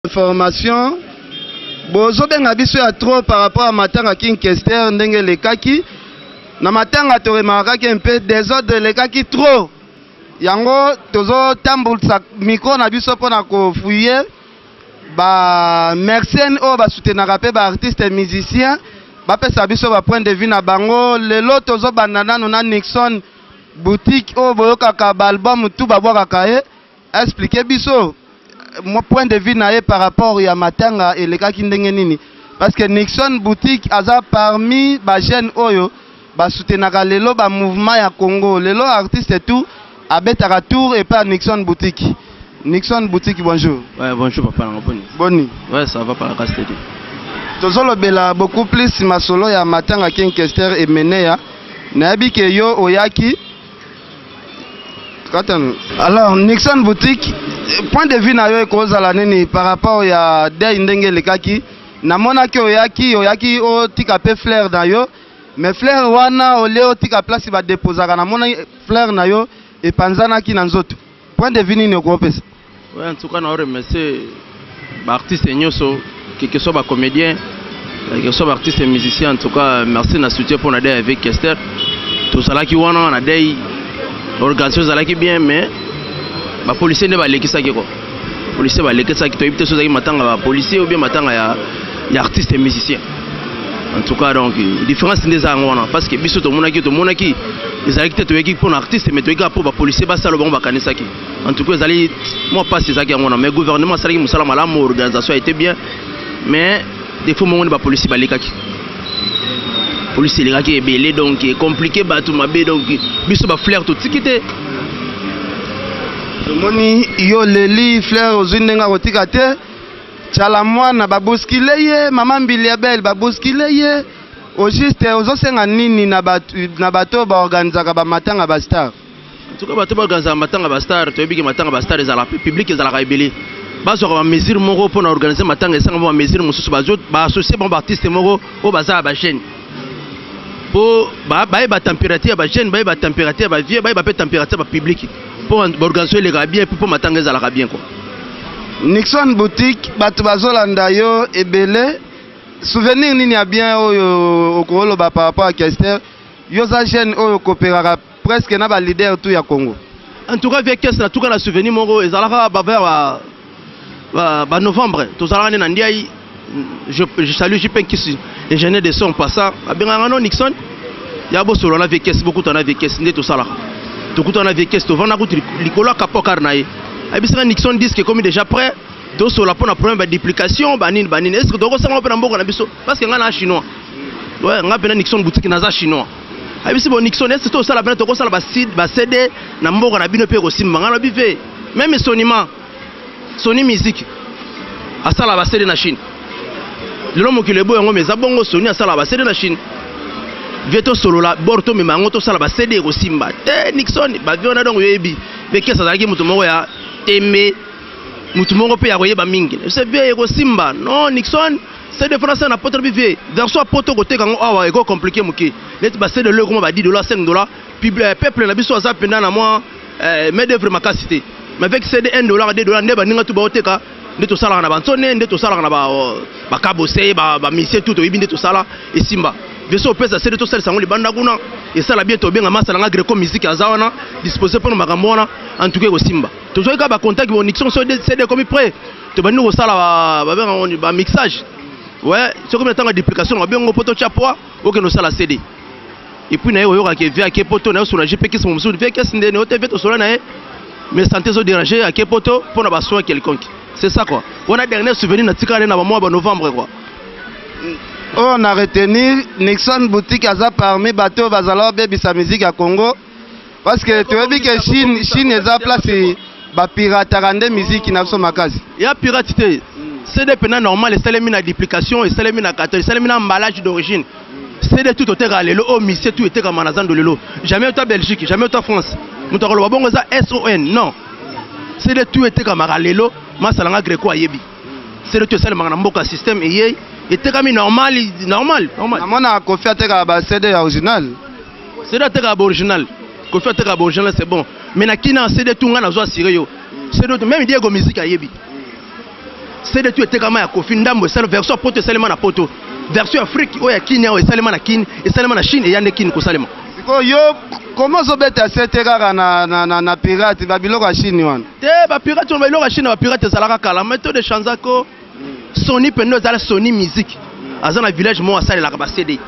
Information. Bozo benga biso ya trop par rapport à matanga King Kester ndenge lekaki. Na matanga to remarquaki un peu désordre lekaki trop. Yango tozo tambulsa micro na biso pona ko fouiller ba mercen o ba soutenaka pe ba artiste musicien ba pesa biso ba point de vue na bango lelo tozo bandana na Nixon boutique o boyokaka ba album tout ba bwaka ye expliquer biso mon point de vue na ye par rapport ya matanga elekaki ndenge nini parce que Nixon boutique aza parmi ba jeunes oyo ba soutenaka lelo ba mouvement ya Congo lelo artiste tout abetaka tour et pas Nixon boutique. Nixon boutique, bonjour. Ouais, bonjour papa. Boni. Ouais, ça va par la casse. Tozolo bela beaucoup plus ma solo ya matanga King Kester et Menea. Nabi ke yo oyaki. Alors Nixon boutique, point de vue na yo ekozala nini par rapport ya day ndenge lekaki. Namona ke oyaki o tika pe fleur na yo. Mais fleur wana o leo tika place ba déposaka namona fleur na yo et panzana ki nanzoto. Point de vue nini okopesa? Ouais, en tout cas, on remercie les artistes nyoso, quel que soit les comédiens, quel que soit les artistes et musiciens. En tout cas, merci de soutien pour nous avec Kester. Tout ça là qui on a des organisations là qui bien, mais les policiers ne vont pas les quitter quoi. Les policiers vont les quitter qui doivent être matanga policiers ou bien matanga ya artistes et musiciens. En tout cas, donc, la différence c'est des angles parce que biso to monaki les artistes pour l'artiste mais pour les policiers bas ça le bon bakanisa qui. En tout cas, moi pas c'est ça qui est mais gouvernement ça qui la organisation a été bien mais des fois mon ba policier ba lekaki. Policier lekaki est belé donc est compliqué ba tout mabé donc biso ba flair tout tikité. Moni yo leli flair ozindenga kotikate. Chala mwana babuskile ye mama mbili ya belle babuskile ye au juste ozosenga nini na bato ba organizaka ba matanga ba star. En tout cas bato ba organizaka matanga ba star to yebiki matanga ba star ezala public ezala ka ebele bazo ba mesure moko pour organiser matanga esanga ba mesure mususu ba associer ba artiste moko o baza ba chaîne po ba température ba jeune ba température ba vieux ba température ba public pour organiser les gars bien pour matanga ezala ka bien quoi. Nixon boutique bato bazolanda yo ebele souvenir nini ya bien oyo okolo ba par rapport à Kester yo za jeune oyo coopérera presque na ba leader tout ya Congo. En tout cas avec Kester en tout cas la souvenir moko ezalaka ba vers ba novembre tozalaka na ndiai je salue JP Kisi ingénieur de son passant abenganga no Nixon ya bo solo na avec Kester beaucoup ton avec Kester ndeto sala to kutana avec Kester vana kutu likolo kapoka na ye. Abisra Nixon dit que comme déjà prêt, donc sur la problème de duplication, banine. Est-ce que donc ça va pas na biso parce que ngana chinois. Ouais, ngapena Nixon boutique naza chinois. Abisi bon Nixon est tout ça la peine to ça ba CD na mboka na bino pe ko simba ngana bive. Même Sony musique. Asala ba CD na Chine. Lelo mokile boyo ngo meza bongo Sony asala ba CD na Chine. Vieto solo la borto me mango to sala ba CD ko simba. Nixon ba viona donc yebi. Beke ça zaki mutu moko ya teme mutu moko pe ya koyeba mingi c'est bien ko simba non Nixon c'est de français na poto bivé verso poto côté kango awa eko compliqué muki net ba c'est de le comme ba $10 $5 peuple na biso za penda na moi mais d'œuvre makasité mais avec c'est de $1 $2 ndeba ninga tu ba oteka ndeto sala na bantsone ndeto sala na ba kabose ba mission tout oyibi ndeto sala et simba verso pesa c'est de to sala sango libanda kuna et ça la bien to benga masala nga greco musique azawana disposé pour makambo wana en tout cas ko simba to joy ka ba contact bo Nixon so CD comme prêt to ba nous sala ba mixage ouais c'est comme tant duplication ba bengo poto chapoa OK no sala CD et puis na yo ka ke via ke poto na so na JP qui sont via ke sinde ne OTV to solo na mais santé zo déranger à ke poto pour na ba soin quelconque c'est ça quoi on a dernier souvenir na tikale na ba mois ba novembre quoi. On a retenu Nixon boutique aza parmi bateau bazala baby sa musique à Congo parce que tu as vu que Chine est place ba pirate rende musique na so makazi. Il y a piratité. C'est des peines normales, c'est les mines à duplication et c'est les mines à carton, c'est les mines à emballage d'origine. C'est de tout au terrain le oh monsieur tout était comme manazan de lelo. Jamais au Belgique, jamais au France. Mutaro ba bongo za SON non. C'est de tout était comme lelo, masalanga greco ayebi. C'est de tout ça le mboka système et était comme normal. Namona Kofi ateka ba CD original. CD ateka original. Kofi ateka original c'est bon. Mais na kina CD tout ngana zo assuré yo. C'est d'autres même Diego musique ayebi. CD tout était comme ya Kofi Ndambo c'est la version poto seulement na poto version Afrique oya Kenya o seulement na Kini et seulement na Chine et yande Kini ko salema yo comment zo beta CD kaka na pirate ba biloko ya Chine wana te ba pirate on ba biloko ya Chine ba pirate salaka kala méthode de chanzako Sony pendo za Sony musique azana village mo asala la ba CD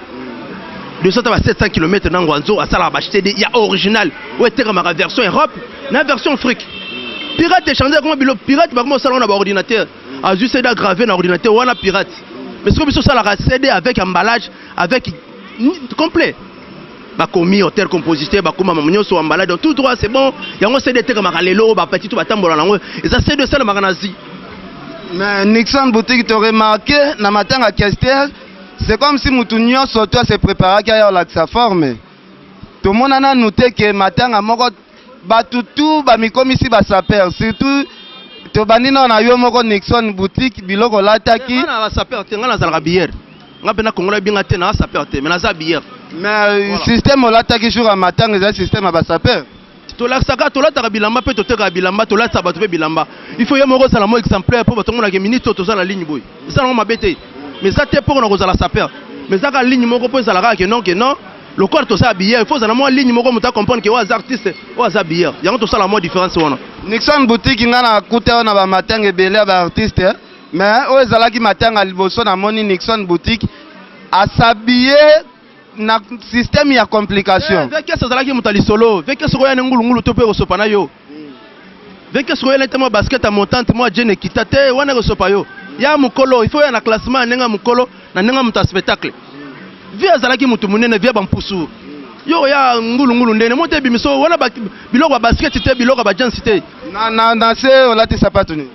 700 km dans Guangzhou, à ça il y a original. Où était la version Europe, la version Afrique. Pirate changé comme un pirate, par contre, ça on a un ordinateur. A juste CD gravé dans l'ordinateur, on a pirate. Mais ce que ça la CD avec emballage, avec complet. Bah commis hôtel compositeur, bah comme maman sur emballage, donc tout droit c'est bon. Il y a un CD qui est lelo, bah petit tout bah tambour là. Et ça c'est de ça le maganazi. Mais Nixon boutique tu remarqué, na matin à Kester. C'est comme si Moutounio Soto se préparait à la forme. Tout le monde a noté que matin à Moko Batutu, Bamikomi si Basaper. Surtout, Tobanino na yo Moko Nixon boutique, Biloko Lataki. On a Saper, on a Zalrabier. On a bien Congola bien athé, on a Saper, mais on a Zabier. Mais le système Lataki jour à matin, c'est un système à Basaper. Tola Saka, Tola Tarabilamba, peut te Bilamba, Tola Sabatube Bilamba. Il faut y avoir un salamo exemplaire pour tout le monde à minute, tout ça la ligne boy. Ça on m'a bêté. Mais ça t'es pour nous la saper. Mais ça la ligne moko pour ça la que non le corps tout ça billet il faut ça la ligne moko muta comprendre que aux artistes aux billet il y a tout ça la mode différence wana Nixon boutique ngana kuta na ba matanga belé ba artiste mais aux ezalaki matanga liboso na moni Nixon boutique a s'habiller na système ya complication avec ça zalaki mutali solo avec ce koya ngulungulu to pe osopana yo avec ce koya tellement basket à montante moi Jene kitate wana osopa yo ya mukolo il faut ya na classement nenga mukolo na nenga muta spectacle via zalaki mutu munene via bampusu yo ya ngulungulu ndene mote bimiso wana biloko ba basket te biloko ba dance te na se olati sapato ni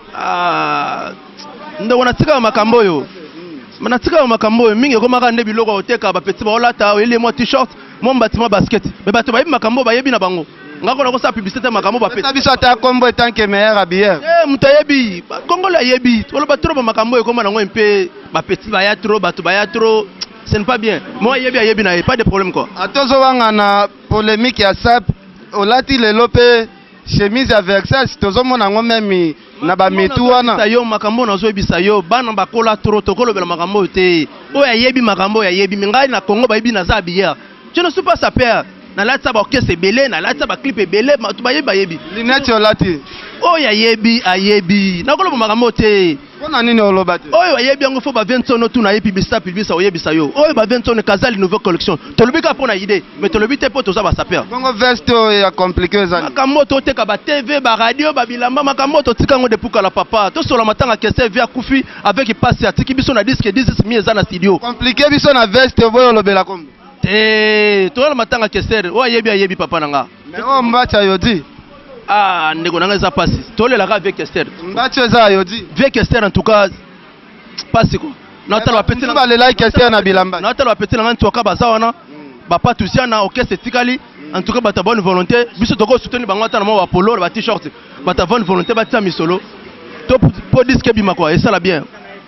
ndo wana tika makambo yo mana tika makambo yo mingi komaka nde biloko oteka ba petit ba olata ele mo t-shirt mo bâtiment basket mais bato ba yebi makambo ba yebi na bango ngako na ko sa publicité makambo ba petit biso ata kombo tant que meilleur habilleur mutayebi Congolais yebi tolo ba trop makambo yo koma na ngo mpe ba petit ba ya trop bato ba ya trop ce n'est pas bien moi yebi na pas de problème quoi atozo wanga na polémique ya sap olati lelo pe chemise ya Versace tozo mona ngo memi na ba mitu wana yo makambo na zo yebisa yo bana bakola trop tokolo bela makambo te o ya yebi makambo ya yebi mingai na Congo ba yebi na za billet je ne suis pas sa père na lati ba orchestre belé na lati ba clip belé ba yebi linette olati o ya yebi ayebi na kolo makambo te pona nini olobate oyo ayebi yango fo ba 20 tonnes tu na yebi bista publicité oyebisa yo oyo ba 20 tonnes Kazali nouvelle collection tolobika pona idée mais tolobite po toza ba saper bongo veste ya compliqué za makambo to teka ba TV ba radio ba bilamba makambo to tika ngo depuka la papa to sola matanga kese via kufi avec passe atiki biso na disque 10 mieza na studio compliqué biso na veste boyo lobela kombo to la matanga kese o ayebi papa nanga mais o mbacha yodi ndeko nanga za passe tolela ka avec Esther mbacha za yodi avec Esther en tout cas passe quoi na tala ba petit na le like Esther na bilamba na tala ba petit na ntoka baza wana ba patusiana orchestre tikali en tout cas ba ta bonne volonté biso toko soutenir bango ta na mo ba polo ba t-shirt ba ta bonne volonté ba tia misolo to po disque bima quoi et ça la bien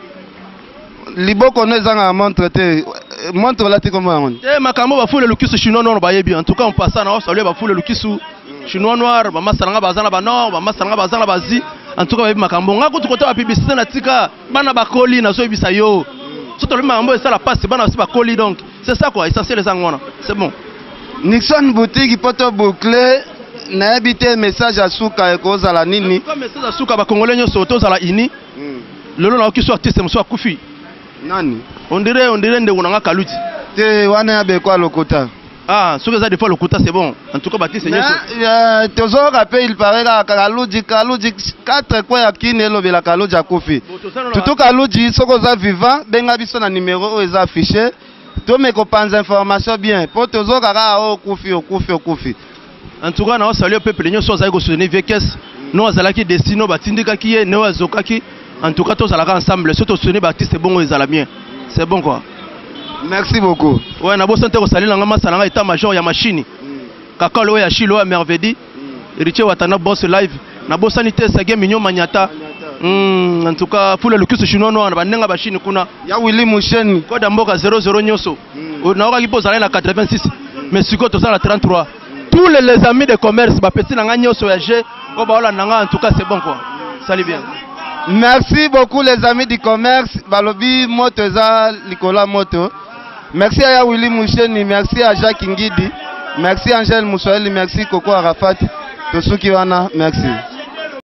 liboko no ezanga montre te montre la te comme on makambo ba fule lukisu chinois noir ba yebi en tout cas on passe na saluer ba fule lukisu chinois noir ba masanga bazana ba nord ba masanga bazana ba zi en tout cas ba yebi makambo ngako tukota ba publicité na tika bana ba koli na so yebisa yo surtout le makambo et ça la passe bana aussi ba koli donc c'est ça quoi essentiel les angwana c'est bon Nixon boutique poto bouclé na habité message à suka ekoza la nini comme message à suka ba congolais nyo soto za la ini lelo na okiso artiste mso akufi nani on dirait ndeko nanga kaluti te wana ya be kwa lokota ce que ça des fois lokuta c'est bon en tout cas Baptiste nyo tozo rappel il paraît ka kaluji 4 kwa ya kinelo bela kaluji akufi tutu kaluji soko za vivant benga biso na numéro eza affiché to me ko panza information bien po tozo kaka okufi en tout cas na saluer peuple nyo so za ko soutenir Vekes no azalaki destino batindika ki ne azokaki en tout cas tous à la ensemble surtout soutenir Baptiste c'est bon ezala bien c'est bon quoi. Merci beaucoup. Ouais, na bossa nteko salela ngama salanga état major ya machine. Kakalo ya Chilo ya Mervedi. Riche watana boss live. Na bossa nite sage minyo manyata. En tout cas, pour le lukisu chinois no na banenga machine kuna. Ya Willy Musheni. Code mboka 00 nyoso. Na oka kipo zala na 86. Mais siko to zala 33. Tous les amis de commerce ba petit na nyoso ya G ko ba ola nanga en tout cas c'est bon quoi. Salut bien. Merci beaucoup les amis du commerce. Balobi moto eza likola moto. Merci à Willy Moucheni, merci à Jacques Ngidi, merci à Angèle Moussoueli, merci Coco Arafat. Tosuki wana, merci.